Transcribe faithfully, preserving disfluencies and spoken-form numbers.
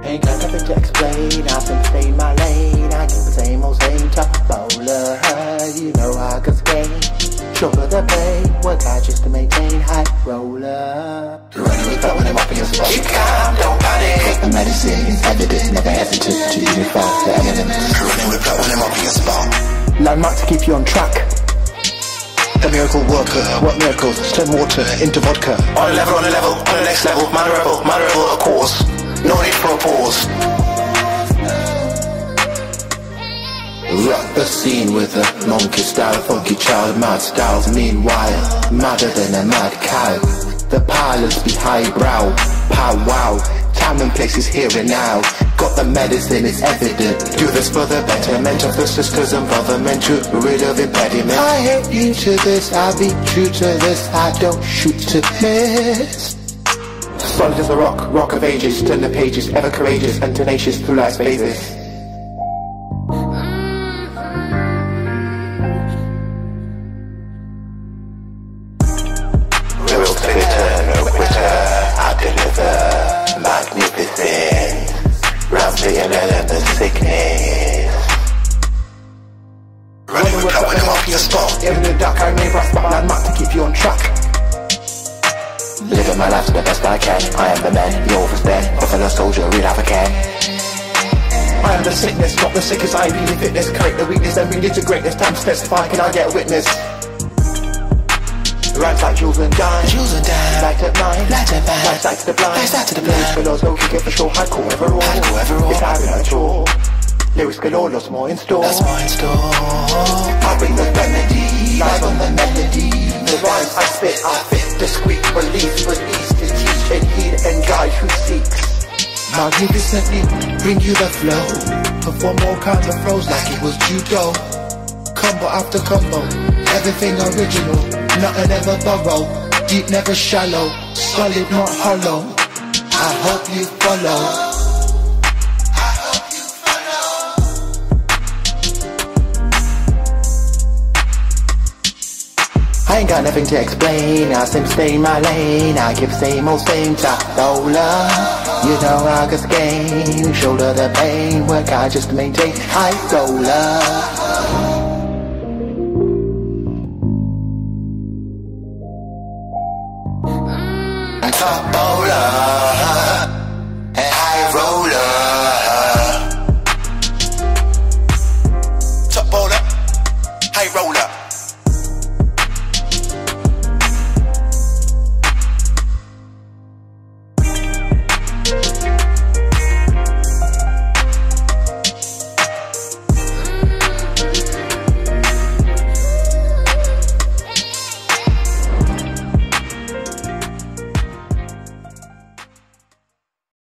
Ain't got nothing to explain, I simply stay in my lane. I keep the same old same top bowler. You know I can skate, shoulder the pain, work hard just to maintain high roller. Running with that when I'm up in your spot. Keep calm, don't panic. Cause the medicine is evident, never hesitate to unify the elements. Running with that when I'm up in your spot. Landmark to keep you on track. The miracle worker, what miracles? Turn water into vodka. On a level, on a level, on the next level. Man a rebel, man a rebel, of course. No need for a pause. Rock the scene with a monkey style, funky child, mad styles. Meanwhile, madder than a mad cow. The pilots be highbrow, pow wow. Time and place is here and now. Got the medicine, it's evident. Do this for the betterment of the sisters and brothermen, to rid of impediment. I hate you to this, I'll be true to this. I don't shoot to miss. Solid as a rock, rock of ages. Turn the pages, ever courageous and tenacious through life's phases. Real fitter, no quitter, I deliver magnificence. Round the eleven sickness. Running with that when I'm off your spot. Even in the dark I remain bright, but landmark to keep you on track. Living my life to the best I can. I am the man, the overstand. A fellow soldier, read half I can. I am the sickness, not the sickest. I be the fitness, correct the weakness, and bring it to greatness. Time to testify, can I get a witness? Rhymes like jewels and dimes, Jewels and dimes. light at mine, Light at mine. light sight to the blind, Light sight to the blind. Lyrics galore, so kick it for sure. Hardcore overall, Hardcore overall. It's having a tour. Lyrics galore, lots more in store. That's more in store. I bring the remedy, live on the melody. The rhymes I spit, I fit, discreet, release, release to teach and heed and guide who seeks. Magnificently bring you the flow. Perform all kinds of flows like it was judo. Combo after combo, everything original. Nothing ever borrow, deep never shallow. Solid not hollow, I hope you follow. I ain't got nothing to explain, I simply stay in my lane. I keep same old same top bowler. You know I can skate, shoulder the pain, work hard just to maintain high roller. Top bowler and high roller. Top bowler, high roller.